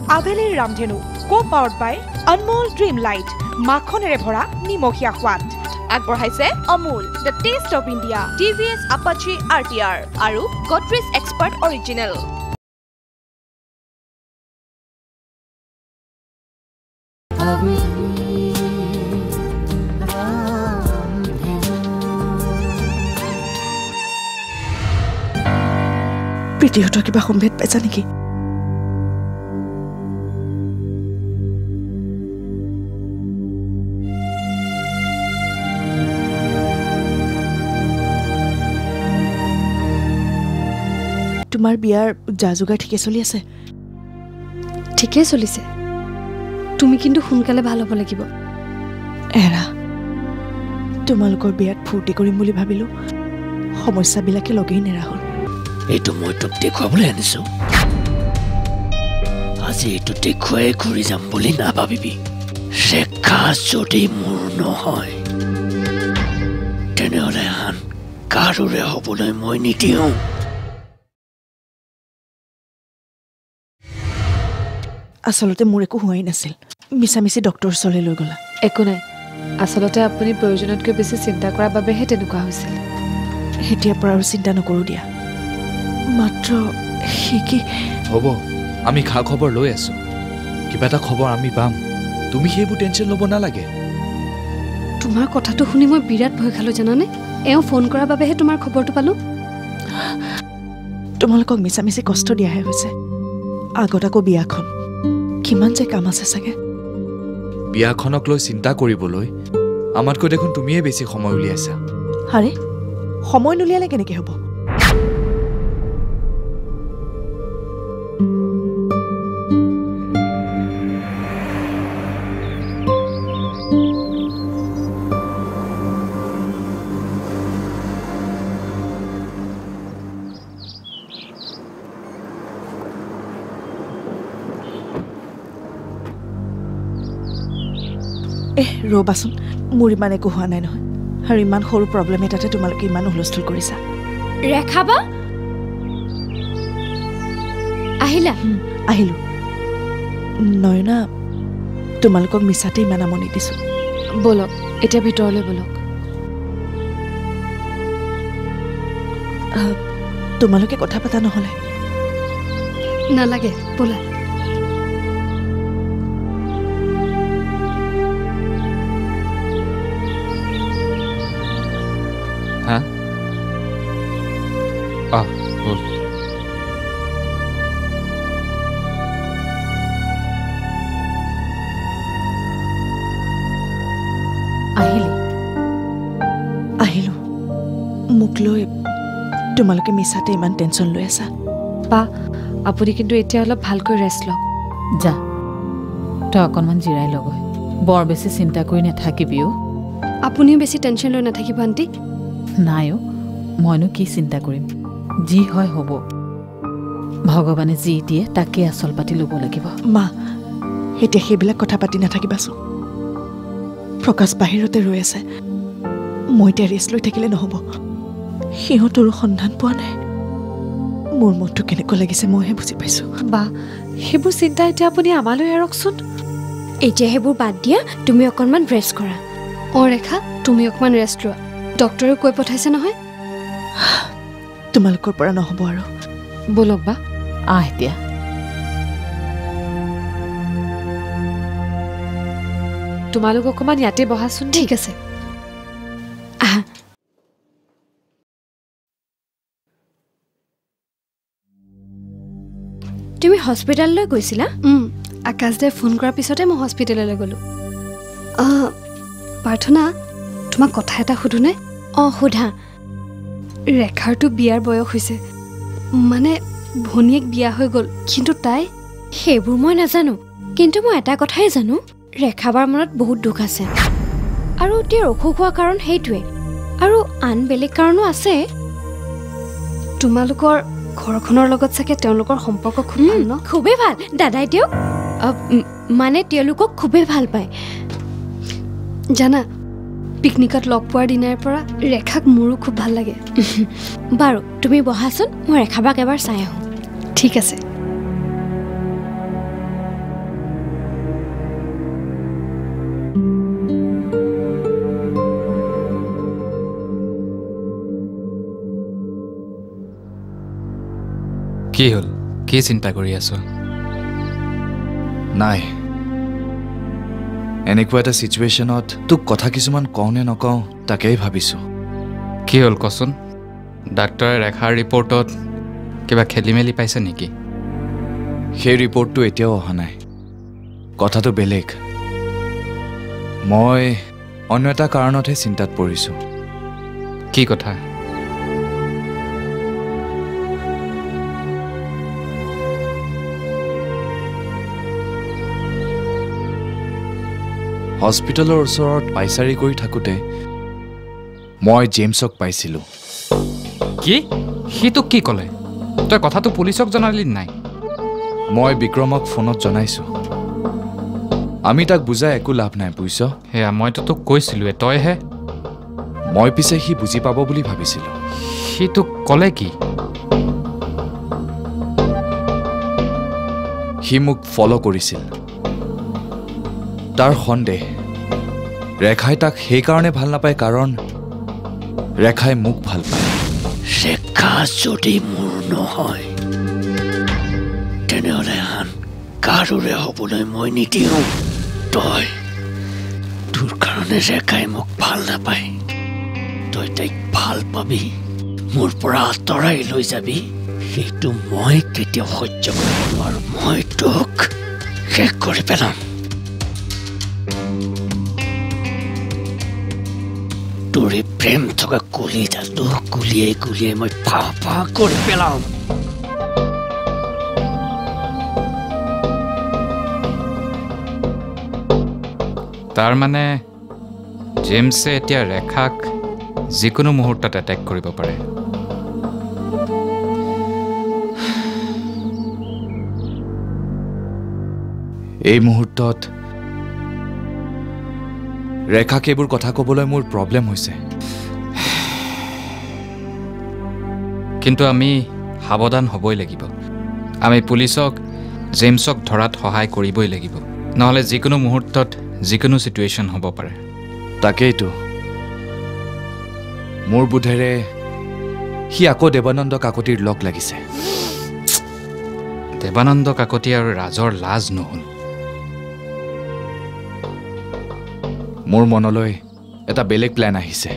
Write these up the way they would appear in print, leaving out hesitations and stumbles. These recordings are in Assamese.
আভেলিৰ ৰামধেনু co powered by Anmol dream light মাখনেৰে ভৰা নিমখীয়া সোৱাদ আগবঢ়াইছে Amul the taste of India TVS Apache RTR আৰু গডৰেজ এক্সপাৰ্ট অৰিজিনেল প্ৰীতিহঁতৰ কিবা সম্ভেদ পাইছা নেকি তোমাৰ বিয়াৰ যা-যোগাৰ ঠিকে চলি আছে ঠিকে চলিছে তুমি কিন্তু সোনকালে ভাল হ'ব লাগিব এৰা তোমালোকৰ বিয়াত ফূৰ্তি কৰিম বুলি ভাবিলো সমস্যাবিলাকে লগেই নেৰা হ'ল এইটো মই তোক দেখুৱাবলৈ আনিছো আজি এইটো দেখুৱাই ঘূৰি যাম বুলি নাভাবিবি ৰেখা যদি মোৰ নহয় তেনেহ'লে আন কাৰোৰে হ'বলৈ মই নিদিওঁ আচলতে মোৰ একো হোৱাই নাছিল মিছামিছি ডক্টৰ ওচৰলৈ লৈ গ'লা একো নাই আচলতে আপুনি প্ৰয়োজনতকৈ বেছি চিন্তা কৰাৰ বাবেহে তেনেকুৱা হৈছিল এতিয়াৰ পৰা আৰু চিন্তা নকৰোঁ দিয়া মাত্ৰ কি হ'ব আমি খা খবৰ লৈ আছো কিবা এটা খবৰ আমি পাম তুমি সেইবোৰ টেনশ্যন ল'ব নালাগে তোমাৰ কথাটো শুনি মই বিৰাট ভয় খালোঁ জানানে এওঁ ফোন কৰাৰ বাবেহে তোমাৰ খবৰটো পালোঁ তোমালোকক মিছামিছি কষ্ট দিয়াহে হৈছে আগত আকৌ বিয়াখন কিমান যে কাম আছে চাগে বিয়াখনক লৈ চিন্তা কৰিবলৈ আমাতকৈ দেখোন তুমিয়ে বেছি সময় উলিয়াইছা আৰে সময় নুলিয়ালে কেনেকৈ হ'ব ৰ'বাচোন মোৰ ইমান একো হোৱা নাই নহয় আৰু ইমান সৰু প্ৰব্লেম এটাতে তোমালোকে ইমান হুলস্থুল কৰিছা ৰেখাবা আহিলা আহিলোঁ নয়না তোমালোকক মিছাতে ইমান আমনি দিছোঁ বলক এতিয়া ভিতৰলৈ বলক তোমালোকে কথা পতা নহ'লে নালাগে বলা হা বল আহিলোঁ মোক লৈ তোমালোকে মিছাতে ইমান টেনশ্যন লৈ আছা বা আপুনি কিন্তু এতিয়া অলপ ভালকৈ ৰেষ্ট লওক যা তই অকণমান জিৰাই লগৈ বৰ বেছি চিন্তা কৰি নাথাকিবিও আপুনিও বেছি টেনশ্যন লৈ নাথাকিব আণ্টি নাইও মইনো কি চিন্তা কৰিম যি হয় হ'ব ভগৱানে যি দিয়ে তাকে আচল পাতি ল'ব লাগিব মা এতিয়া সেইবিলাক কথা পাতি নাথাকিবাচোন প্ৰকাশ বাহিৰতে ৰৈ আছে মই এতিয়া ৰেষ্ট লৈ থাকিলে নহ'ব সিহঁতৰো সন্ধান পোৱা নাই মোৰ মনটো কেনেকুৱা লাগিছে মইহে বুজি পাইছোঁ বা সেইবোৰ চিন্তা এতিয়া আপুনি আমালৈ এৰকচোন এতিয়া সেইবোৰ বাদ দিয়া তুমি অকণমান ৰেষ্ট কৰা ৰেখা তুমি অকণমান ৰেষ্ট লোৱা ডক্টৰে কৈ পঠাইছে নহয় তোমালোকৰ পৰা নহ'ব আৰু বলক বা এতিয়া তোমালোক অকণমান ইয়াতে বহাচোন ঠিক আছে আহা তুমি হস্পিটেললৈ গৈছিলা আকাশদাই ফোন কৰাৰ পিছতে মই হস্পিটেললৈ গ'লোঁ প্ৰাৰ্থনা তোমাক কথা এটা সোধোনে সোধা ৰেখাৰটো বিয়াৰ বয়স হৈছে মানে ভনীয়েক বিয়া হৈ গ'ল কিন্তু তাই সেইবোৰ মই নাজানো কিন্তু মই এটা কথাই জানো ৰেখাবাৰ মনত বহুত দুখ আছে আৰু তেওঁৰ অসুখ হোৱা কাৰণ সেইটোৱে আৰু আন বেলেগ কাৰণো আছে তোমালোকৰ ঘৰখনৰ লগত চাগে তেওঁলোকৰ সম্পৰ্ক খুব ভাল ন খুবেই ভাল দাদাই তেওঁক মানে তেওঁলোকক খুবেই ভাল পায় জানা পিকনিকত লগ পোৱাৰ দিনাৰ পৰা ৰেখাক মোৰো খুব ভাল লাগে বাৰু তুমি বহাচোন মই ৰেখাবাক এবাৰ চাই আহোঁ ঠিক আছে কি হ'ল কি চিন্তা কৰি আছ নাই এনেকুৱা এটা সিচুৱেশ্যনত তোক কথা কিছুমান কওঁ নে নকওঁ তাকেই ভাবিছোঁ কি হ'ল কচোন ডাক্তৰে ৰেখাৰ ৰিপৰ্টত কিবা খেলি মেলি পাইছে নেকি সেই ৰিপৰ্টটো এতিয়াও অহা নাই কথাটো বেলেগ মই অন্য এটা কাৰণতহে চিন্তাত পৰিছোঁ কি কথা হস্পিটেলৰ ওচৰত পাইচাৰি কৰি থাকোঁতে মই জেমছক পাইছিলোঁ কি সি তোক কি ক'লে তই কথাটো পুলিচক জনালি নাই মই বিক্ৰমক ফোনত জনাইছোঁ আমি তাক বুজাই একো লাভ নাই বুজিছ সেয়া মইতো তোক কৈছিলোঁৱে তইহে মই পিছে সি বুজি পাব বুলি ভাবিছিলোঁ সি তোক ক'লে কি সি মোক ফ'ল' কৰিছিল তাৰ সন্দেহ ৰেখাই তাক সেইকাৰণে ভাল নাপায় কাৰণ ৰেখাই মোক ভাল পায় ৰেখা যদি মোৰ নহয় তেনেহ'লে আন কাৰোৰে হ'বলৈ মই নিদিওঁ তই তোৰ কাৰণে ৰেখাই মোক ভাল নাপায় তই তাইক ভাল পাবি মোৰ পৰা আঁতৰাই লৈ যাবি সেইটো মই কেতিয়াও সহ্য কৰিব নোৱাৰোঁ মই তোক শেষ কৰি পেলাম তোৰে প্ৰেম থকা কলিজাটো গুলিয়াই গুলিয়াই মই ফা ফা কৰি পেলাম তাৰ মানে জেমছে এতিয়া ৰেখাক যিকোনো মুহূৰ্তত এটেক কৰিব পাৰে এই মুহূৰ্তত ৰেখাক এইবোৰ কথা ক'বলৈ মোৰ প্ৰব্লেম হৈছে কিন্তু আমি সাৱধান হ'বই লাগিব আমি পুলিচক জেমছক ধৰাত সহায় কৰিবই লাগিব নহ'লে যিকোনো মুহূৰ্তত যিকোনো চিটুৱেশ্যন হ'ব পাৰে তাকেইতো মোৰ বোধেৰে সি আকৌ দেৱানন্দ কাকতিৰ লগ লাগিছে দেৱানন্দ কাকতি আৰু ৰাজৰ লাজ নহ'ল মোৰ মনলৈ এটা বেলেগ প্লেন আহিছে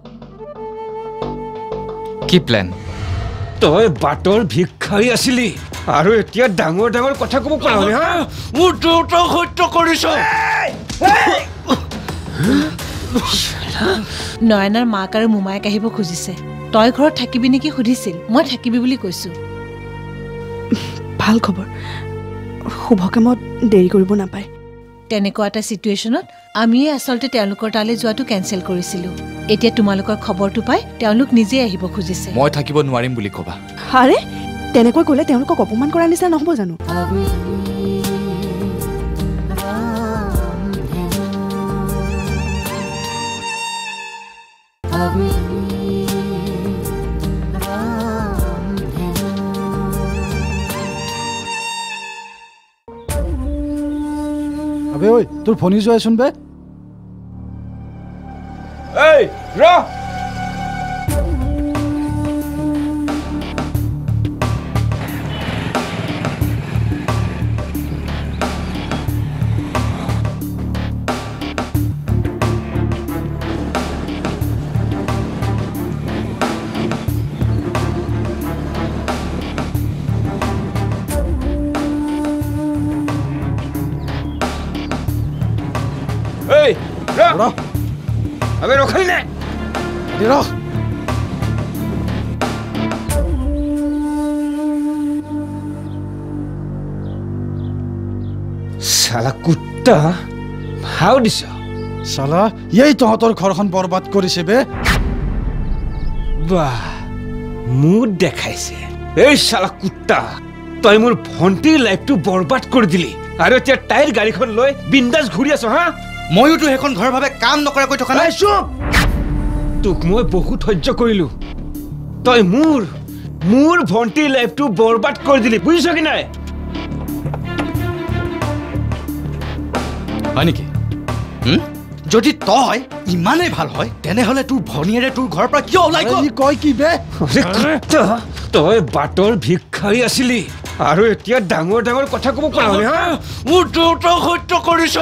কি প্লেন তই বাটৰ ভিক্ষাৰী আছিলি আৰু এতিয়া ডাঙৰ ডাঙৰ কথা ক'ব পাৰ মোৰ দেউতাক হত্যা কৰিছ নয়নাৰ মাক আৰু মোমায়েক আহিব খুজিছে তই ঘৰত থাকিবি নেকি সুধিছিল মই থাকিবি বুলি কৈছোঁ ভাল খবৰ শুভ কামত দেৰি কৰিব নাপায় তেনেকুৱা এটা চিটুৱেশ্যনত আমিয়ে আচলতে তেওঁলোকৰ তালৈ যোৱাটো কেঞ্চেল কৰিছিলোঁ এতিয়া তোমালোকৰ খবৰটো পাই তেওঁলোক নিজেই আহিব খুজিছে মই থাকিব নোৱাৰিম বুলি ক'বা আৰে তেনেকৈ ক'লে তেওঁলোকক অপমান কৰাৰ নিচিনা নহ'ব জানো আবে ঐ তোৰ ফোন যোৱাচোন বে এই ৰ আবে ৰখালি নে শালা কুত্তা ভাও দিছ শালা এই তহঁতৰ ঘৰখন বৰবাদ কৰিছে বে বাহ মুড দেখাইছে এই শালা কুত্তা তই মোৰ ভণ্টিৰ লাইফটো বৰবাদ কৰি দিলি আৰু এতিয়া তাইৰ গাড়ীখন লৈ বিন্দাছ ঘূৰি আছ হা ময়োতো সেইখন ঘৰৰ বাবে কাম নকৰাকৈ থকা নাই চুপ তোক মই বহুত সহ্য কৰিলো তই মোৰ ভণ্টিৰ লাইফটো বৰবাদ কৰি দিলি বুজিছ কি নাই হয় নেকি যদি তই ইমানেই ভাল হয় তেনেহ'লে তোৰ ভনীয়েৰে তোৰ ঘৰৰ পৰা কিয় ওলাই গ'ল কয় কি বে তই বাটৰ ভিক্ষাৰী আছিলি আৰু এতিয়া ডাঙৰ ডাঙৰ কথা ক'ব পৰা হলি হা মোৰ দেউতাক হত্যা কৰিছ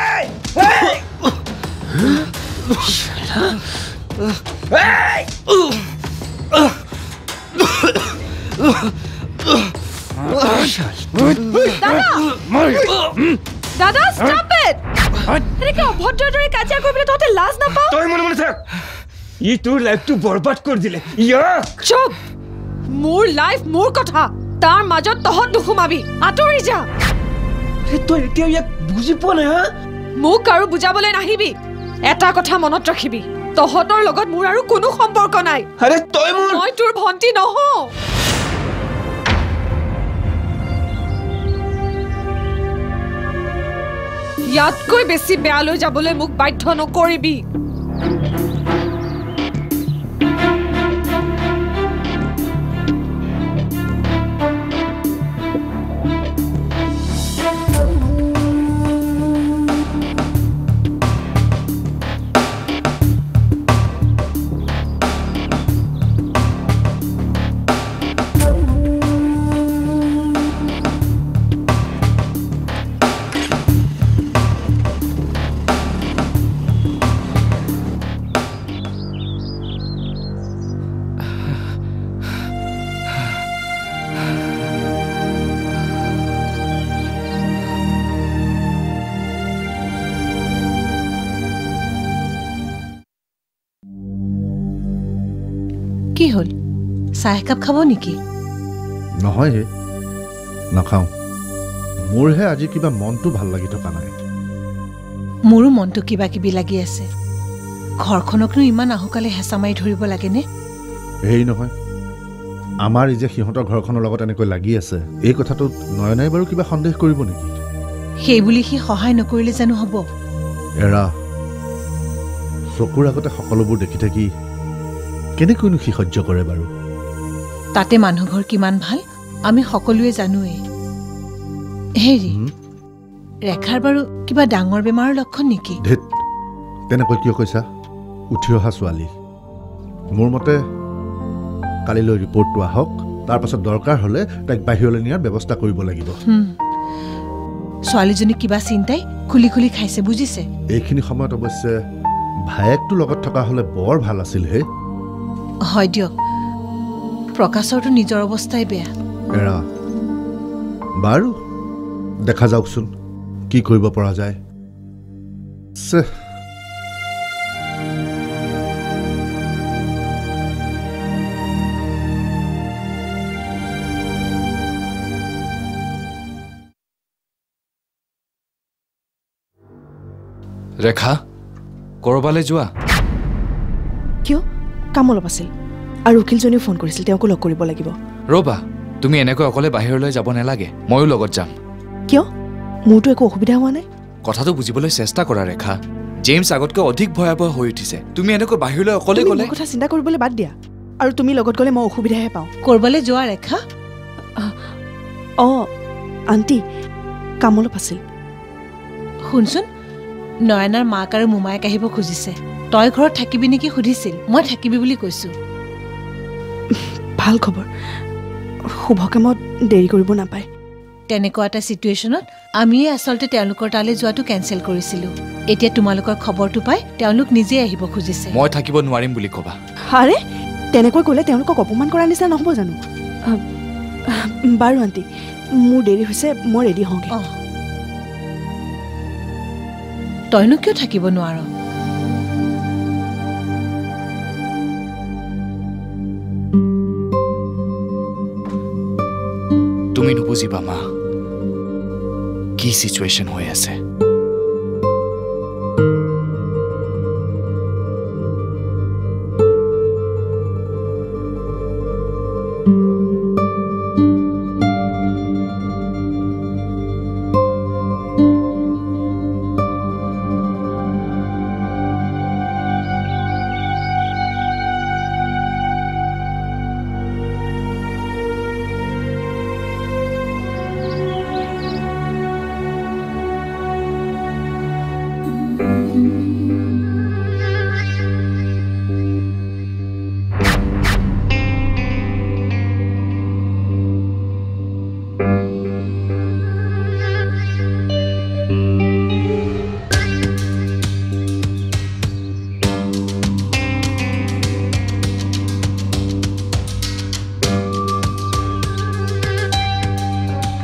দাদা ষ্টপ ইট এনেকে অভদ্ৰ দৰে কাজিয়া কৰিবলৈ তহঁতে লাজ নাপাৱ তই মনে মনে থাক ই তোৰ লাইফটো বৰবাদ কৰি দিলে ইয়াক চুপ মোৰ লাইফ মোৰ কথা তাৰ মাজত তহঁত নুসুমাবি আঁতৰি যা তই এতিয়া ইয়াক বুজি পোৱা নাই হা মোক আৰু বুজাবলৈ নাহিবি এটা কথা মনত ৰাখিবি তহঁতৰ লগত মোৰ আৰু কোনো সম্পৰ্ক নাই আৰে তই মই তোৰ ভণ্টি নহওঁ ইয়াতকৈ বেছি বেয়ালৈ যাবলৈ মোক বাধ্য নকৰিবি কি হ'ল চাহ একাপ খাব নেকি নহয় হে নাখাওঁ মোৰহে আজি কিবা মনটো ভাল লাগি থকা নাই মোৰো মনটো কিবা কিবি লাগি আছে ঘৰখনকনো ইমান আহুকালে হেঁচা মাৰি ধৰিব লাগেনে হেৰি নহয় আমাৰ এই যে সিহঁতৰ ঘৰখনৰ লগত এনেকৈ লাগি আছে এই কথাটোত নয়নাই বাৰু কিবা সন্দেহ কৰিব নেকি সেই বুলি সি সহায় নকৰিলে জানো হ'ব এৰা চকুৰ আগতে সকলোবোৰ দেখি থাকি কেনেকৈনো সি সহ্য কৰে বাৰু তাতে মানুহ ঘৰ কিমান ভাল আমি সকলোৱে জানোৱেই হেৰি ৰেখাৰ বাৰু কিবা ডাঙৰ বেমাৰৰ লক্ষণ নেকি ধেত তেনেকৈ কিয় কৈছা উঠি অহা ছোৱালী মোৰ মতে কালিলৈ ৰিপৰ্টটো আহক তাৰ পাছত দৰকাৰ হ'লে তাইক বাহিৰলৈ নিয়াৰ ব্যৱস্থা কৰিব লাগিব ছোৱালীজনী কিবা চিন্তাই খুলি খুলি খাইছে বুজিছে এইখিনি সময়ত অৱশ্যে ভায়েকটো লগত থকা হ'লে বৰ ভাল আছিল হে হয় দিয়ক প্ৰকাশৰটো নিজৰ অৱস্থাই বেয়া এৰা বাৰু দেখা যাওকচোন কি কৰিব পৰা যায় ৰেখা কৰবালৈ যোৱা কিয় কাম অলপ আছিল আৰু উকিলজনীও ফোন কৰিছিল তেওঁকো লগ কৰিব লাগিব ৰবা তুমি এনেকৈ অকলে বাহিৰলৈ যাব নালাগে ময়ো লগত যাম কিয় মোৰতো একো অসুবিধা হোৱা নাই কথাটো বুজিবলৈ চেষ্টা কৰা ৰেখা জেমছ আগতকৈ অধিক ভয়াবহ হৈ উঠিছে তুমি এনেকৈ বাহিৰলৈ অকলে গ'লে কথা চিন্তা কৰিবলৈ বাদ দিয়া আৰু তুমি লগত গ'লে মই অসুবিধাহে পাওঁ কৰবালৈ যোৱা ৰেখা আণ্টি কাম অলপ আছিল শুনচোন নয়নাৰ মাক আৰু মোমায়েক আহিব খুজিছে তই ঘৰত থাকিবি নেকি সুধিছিল মই থাকিবি বুলি কৈছো ভাল খবৰ শুভ কামত দেৰি কৰিব নাপায় তেনেকুৱা এটা চিটুৱেশ্যনত আমিয়ে আচলতে তেওঁলোকৰ তালৈ যোৱাটো কেঞ্চেল কৰিছিলোঁ এতিয়া তোমালোকৰ খবৰটো পাই তেওঁলোক নিজে আহিব খুজিছে মই থাকিব নোৱাৰিম বুলি ক'বা আৰে তেনেকৈ ক'লে তেওঁলোকক অপমান কৰাৰ নিচিনা নহ'ব জানো বাৰু আণ্টি মোৰ দেৰি হৈছে মই ৰেডি হওঁগে তইনো কিয় থাকিব নোৱাৰ তুমি নুবুজিবা মা কি চিটুৱেশ্যন হৈ আছে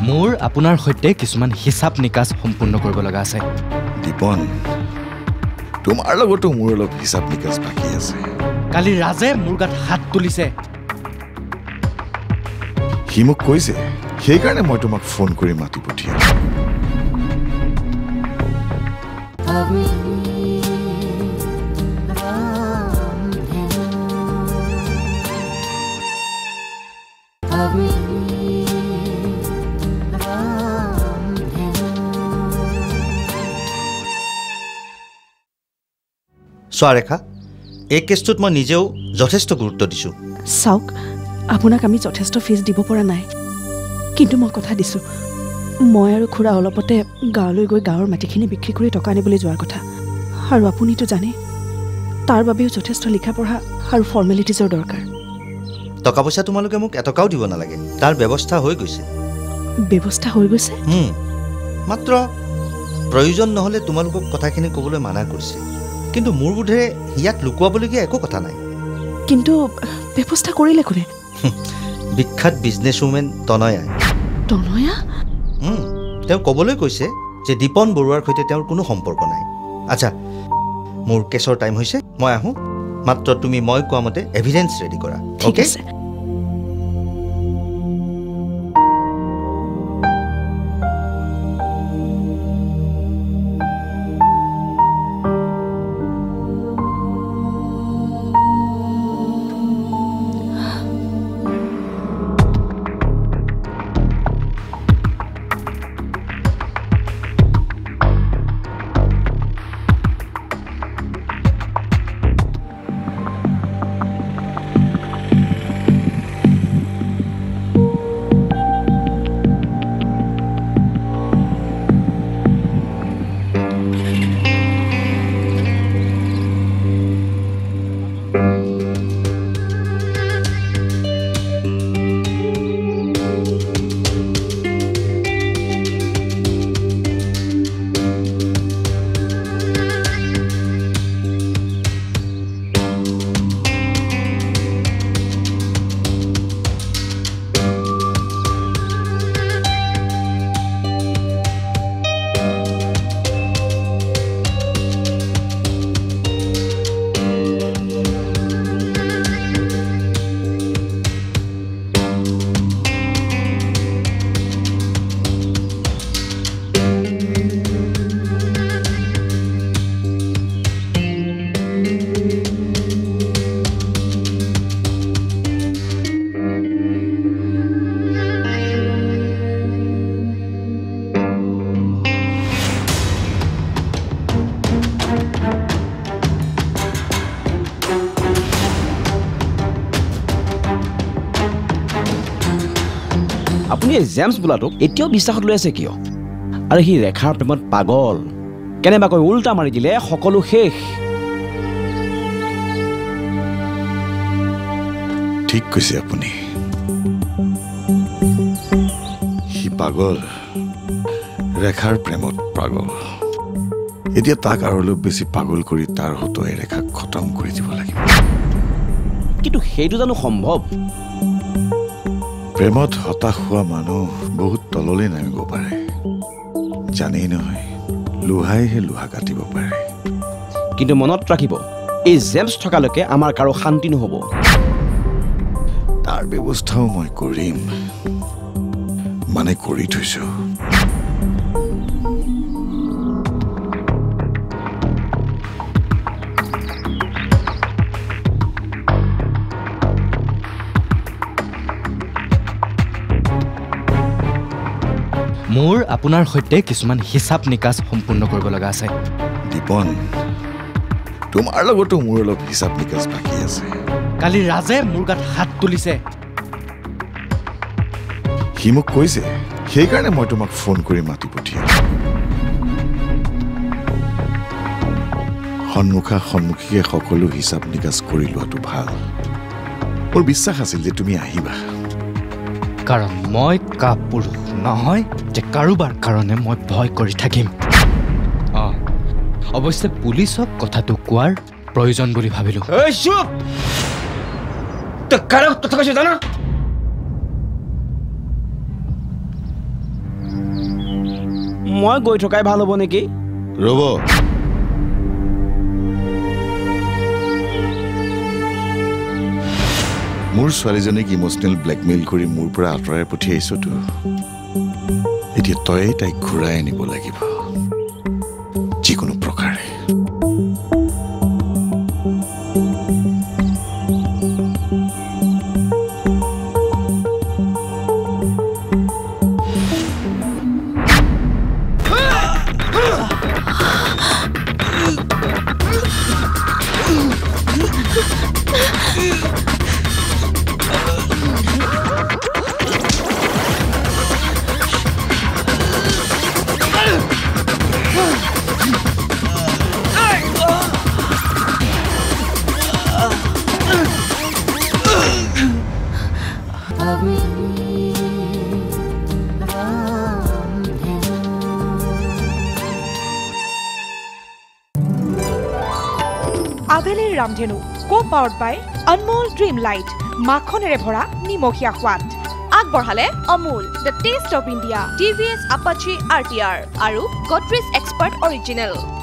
মোৰ আপোনাৰ সৈতে কিছুমান হিচাপ নিকাচ সম্পূৰ্ণ কৰিব লগা আছে দীপন তোমাৰ লগতো মোৰ অলপ হিচাপ নিকাচ বাকী আছে কালি ৰাজে মোৰ গাত হাত তুলিছে সি মোক কৈছে সেইকাৰণে মই তোমাক ফোন কৰি মাতি পঠিয়াম চোৱা ৰেখা এই কেছটোত মই নিজেও যথেষ্ট গুৰুত্ব দিছোঁ চাওক আপোনাক আমি যথেষ্ট ফিজ দিব পৰা নাই কিন্তু মই কথা দিছোঁ মই আৰু খুৰা অলপতে গাঁৱলৈ গৈ গাঁৱৰ মাটিখিনি বিক্ৰী কৰি টকা আনিবলৈ যোৱাৰ কথা আৰু আপুনিতো জানে তাৰ বাবেও যথেষ্ট লিখা পঢ়া আৰু ফৰ্মেলিটিজৰ দৰকাৰ টকা পইচা তোমালোকে মোক এটকাও দিব নালাগে তাৰ ব্যৱস্থা হৈ গৈছে মাত্ৰ প্ৰয়োজন নহ'লে তোমালোকক কথাখিনি ক'বলৈ মানা কৰিছে কিন্তু মোৰ বোধেৰে ইয়াত লুকুৱাবলগীয়া একো কথা নাই কিন্তু ব্যৱস্থা কৰিলে কোনে বিখ্যাত বিজনেছউমেন তনয়া তেওঁ ক'বলৈ কৈছে যে দীপন বৰুৱাৰ সৈতে তেওঁৰ কোনো সম্পৰ্ক নাই আচ্ছা মোৰ কেছৰ টাইম হৈছে মই আহোঁ মাত্ৰ তুমি মই কোৱা মতে এভিডেন্স ৰেডি কৰা ঠিক আছে আপুনি জেমছ বোলাটোক এতিয়াও বিশ্বাসত লৈ আছে কিয় আৰু সি ৰেখাৰ প্ৰেমত পাগল কেনেবাকৈ উল্টা মাৰি দিলে সকলো শেষ ঠিক কৈছে আপুনি সি পাগল ৰেখাৰ প্ৰেমত পাগল এতিয়া তাক আৰু অলপ বেছি পাগল কৰি তাৰ হতোৱাই ৰেখাক খতম কৰি দিব লাগিব কিন্তু সেইটো জানো সম্ভৱ প্ৰেমত হতাশ হোৱা মানুহ বহুত তললৈ নামিব পাৰে জানেই নহয় লোহাইহে লোহা কাটিব পাৰে কিন্তু মনত ৰাখিব এই জেমছ থকালৈকে আমাৰ কাৰো শান্তি নহ'ব তাৰ ব্যৱস্থাও মই কৰিম মানে কৰি থৈছো মোৰ আপোনাৰ সৈতে কিছুমান হিচাপ নিকাচ সম্পূৰ্ণ কৰিব লগা আছে দীপন তোমাৰ লগতো মোৰ অলপ হিচাপ নিকাচ বাকী আছে কালি ৰাজে মোৰ গাত হাত তুলিছে সি মোক কৈছে সেইকাৰণে মই তোমাক ফোন কৰি মাতি পঠিয়াম সন্মুখীকে সকলো হিচাপ নিকাচ কৰি লোৱাটো ভাল মোৰ বিশ্বাস আছিল যে তুমি আহিবা কাৰণ মই কাপুৰুষ নহয় যে কাৰোবাৰ কাৰণে মই ভয় কৰি থাকিম অৱশ্যে পুলিচক কথাটো কোৱাৰ প্ৰয়োজন বুলি ভাবিলোঁ মই গৈ থকাই ভাল হ'ব নেকি ৰ'ব মোৰ ছোৱালীজনীক ইমোচনেল ব্লেকমেইল কৰি মোৰ পৰা আঁতৰাই পঠিয়াইছতো এতিয়া তই তাইক ঘূৰাই আনিব লাগিব যিকোনো প্ৰকাৰে আভেলিৰ ৰামধেনু co powered by Anmol dream light মাখনেৰে ভৰা নিমখীয়া সোৱাদ আগবঢ়ালে Amul the taste of India TVS Apache RTR আৰু গডৰেজ এক্সপাৰ্ট অৰিজিনেল